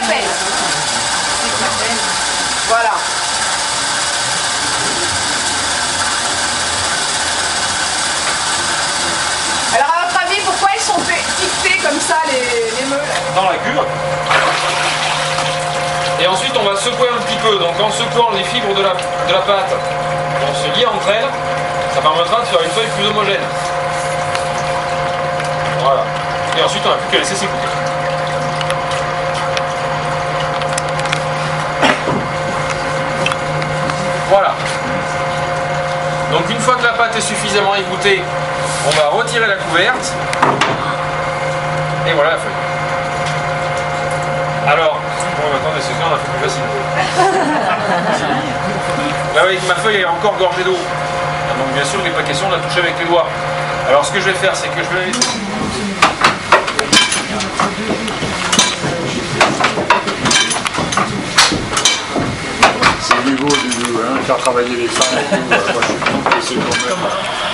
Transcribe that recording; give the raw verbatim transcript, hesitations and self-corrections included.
pelle. Voilà. Alors à votre avis, pourquoi ils sont fixés comme ça les, les meules? Dans la cuve. Et ensuite on va secouer un petit peu. Donc en secouant les fibres de la, de la pâte vont se lier entre elles, ça permettra de faire une feuille plus homogène. Voilà. Et ensuite on n'a plus qu'à laisser s'écouter. Voilà. Donc une fois que la pâte est suffisamment égouttée, on va retirer la couverte. Et voilà la feuille. Alors, bon maintenant les séquences on a fait plus facile. Là avec ma feuille elle est encore gorgée d'eau. Donc bien sûr il n'est pas question de la toucher avec les doigts. Alors ce que je vais faire c'est que je vais... C'est du beau, du beau, hein, faire travailler les femmes et tout. Moi je suis contre, c'est quand même.